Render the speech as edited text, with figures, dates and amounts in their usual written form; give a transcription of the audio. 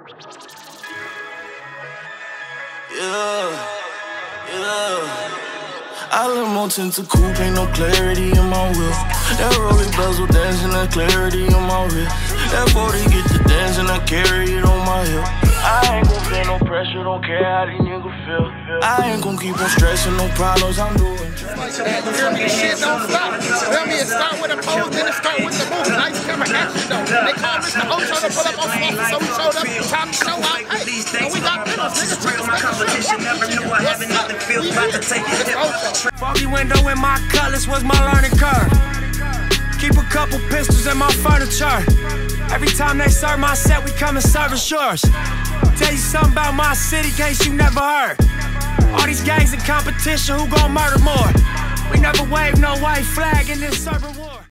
I let more tint to coupe, ain't no clarity in my wheel. That rolling bezel dancing, that clarity on my wrist. That 40 get the dance and I carry it on my hip. I ain't gon' feel no pressure, don't care how these niggas feel. I ain't gon' keep on stressing, no problems, I'm doing. Hear me, shit don't stop. Feel me, it start with a pose, then it start with the move. Nice camera action though. They call Mr. Ocho to pull up on Slaughter, so we showed up. Time to show out. Hey, and we got dinners, niggas. Check my competition, never knew I had nothing feel about to take it. Foggy window in my cutlass was my learning curve. Keep a couple pistols in my furniture. Every time they serve my set, we come and service yours. Tell you something about my city, case you never heard. All these gangs in competition, who gon' murder more? We never wave no white flag in this urban war.